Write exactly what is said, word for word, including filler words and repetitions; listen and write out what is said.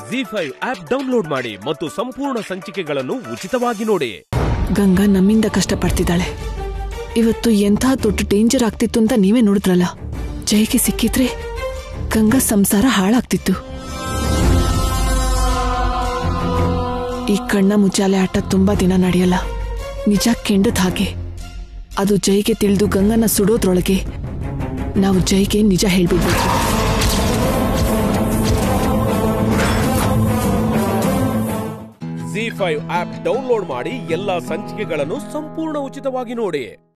G five app download ಮಾಡಿ ಮತ್ತು ಸಂಪೂರ್ಣ ಸಂಚಿಕೆಗಳನ್ನು ಉಚಿತವಾಗಿ ನೋಡಿ. ಗಂಗಾ ನಮ್ಮಿಂದ ಕಷ್ಟಪಡ್ತಿದ್ದಾಳೆ. ಇವತ್ತು ಎಂಥ ದೊಡ್ಡ ಡೇಂಜರ್ ಆಗ್ತಿತ್ತು ಅಂತ ನೀವೇ ನೋಡಿದ್ರಲ್ಲ. ಜೈಗೆ ಸಿಕ್ಕಿದ್ರೆ ಗಂಗಾ ಸಂಸಾರ ಹಾಳಾಗ್ತಿತ್ತು. ಈ ಕಣ್ಣ ಮುಚ್ಚಾಲೆ ಆಟ ತುಂಬಾ ದಿನ ನಡೆಯಲ್ಲ. ನಿಜ ಕೆಂಡದ ಹಾಗೆ. ಅದು ಜೈಗೆ ತಿಳಿದು ಗಂಗನ ಸುಡೋದ್ರೊಳಗೆ ನಾವು ಜೈಗೆ ನಿಜ ಹೇಳ್ಬಿಡ್ಬೇಕು. ಜಿ ಫೈವ್ ಆಪ್ ಡೌನ್ಲೋಡ್ ಮಾಡಿ ಎಲ್ಲಾ ಸಂಚಿಕೆಗಳನ್ನು ಸಂಪೂರ್ಣ ಉಚಿತವಾಗಿ ನೋಡಿ.